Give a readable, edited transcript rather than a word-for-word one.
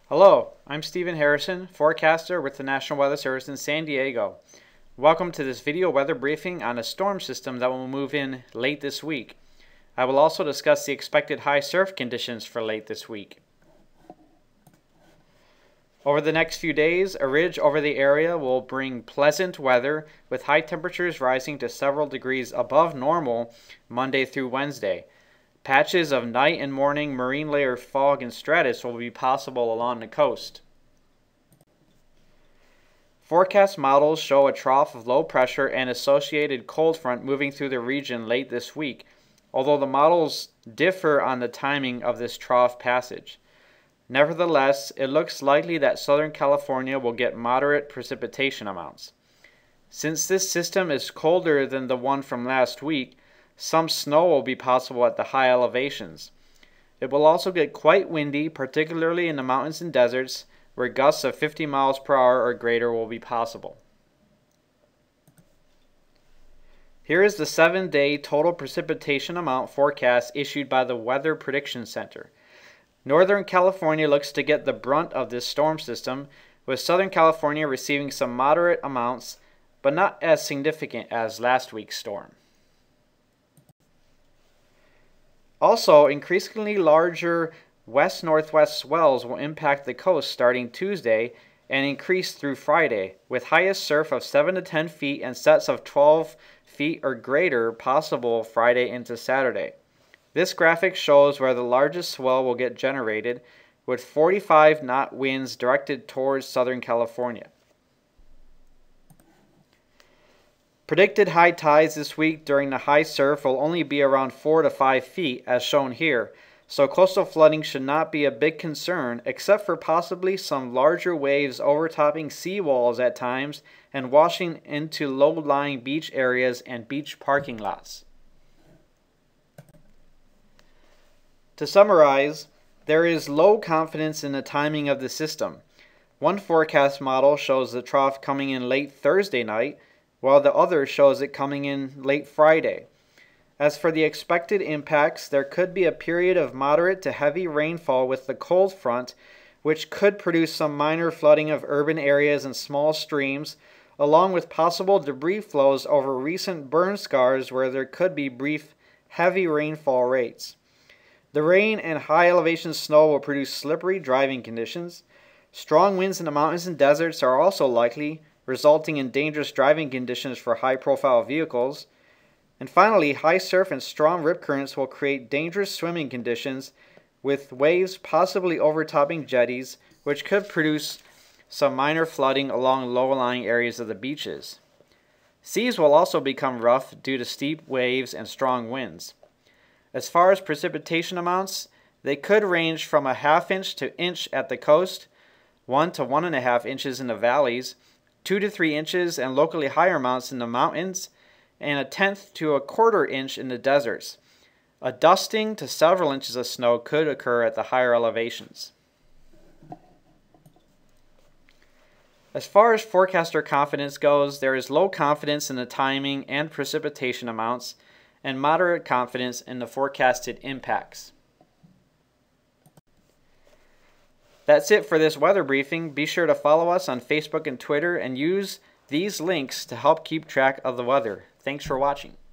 Hello, I'm Stephen Harrison, forecaster with the National Weather Service in San Diego. Welcome to this video weather briefing on a storm system that will move in late this week. I will also discuss the expected high surf conditions for late this week. Over the next few days, a ridge over the area will bring pleasant weather with high temperatures rising to several degrees above normal Monday through Wednesday. Patches of night and morning marine layer fog and stratus will be possible along the coast. Forecast models show a trough of low pressure and associated cold front moving through the region late this week, although the models differ on the timing of this trough passage. Nevertheless, it looks likely that Southern California will get moderate precipitation amounts. Since this system is colder than the one from last week, some snow will be possible at the high elevations. It will also get quite windy, particularly in the mountains and deserts, where gusts of 50 miles per hour or greater will be possible. Here is the 7-day total precipitation amount forecast issued by the Weather Prediction Center. Northern California looks to get the brunt of this storm system, with Southern California receiving some moderate amounts, but not as significant as last week's storm. Also, increasingly larger west-northwest swells will impact the coast starting Tuesday and increase through Friday, with highest surf of 7 to 10 feet and sets of 12 feet or greater possible Friday into Saturday. This graphic shows where the largest swell will get generated, with 45-knot winds directed towards Southern California. Predicted high tides this week during the high surf will only be around 4 to 5 feet, as shown here, so coastal flooding should not be a big concern, except for possibly some larger waves overtopping seawalls at times and washing into low-lying beach areas and beach parking lots. To summarize, there is low confidence in the timing of the system. One forecast model shows the trough coming in late Thursday night, while the other shows it coming in late Friday. As for the expected impacts, there could be a period of moderate to heavy rainfall with the cold front, which could produce some minor flooding of urban areas and small streams, along with possible debris flows over recent burn scars where there could be brief heavy rainfall rates. The rain and high elevation snow will produce slippery driving conditions. Strong winds in the mountains and deserts are also likely, resulting in dangerous driving conditions for high-profile vehicles. And finally, high surf and strong rip currents will create dangerous swimming conditions, with waves possibly overtopping jetties, which could produce some minor flooding along low-lying areas of the beaches. Seas will also become rough due to steep waves and strong winds. As far as precipitation amounts, they could range from a ½ inch to inch at the coast, 1 to 1½ inches in the valleys, 2 to 3 inches and locally higher amounts in the mountains, and 1/10 to 1/4 inch in the deserts. A dusting to several inches of snow could occur at the higher elevations. As far as forecaster confidence goes, there is low confidence in the timing and precipitation amounts, and moderate confidence in the forecasted impacts. That's it for this weather briefing. Be sure to follow us on Facebook and Twitter and use these links to help keep track of the weather. Thanks for watching.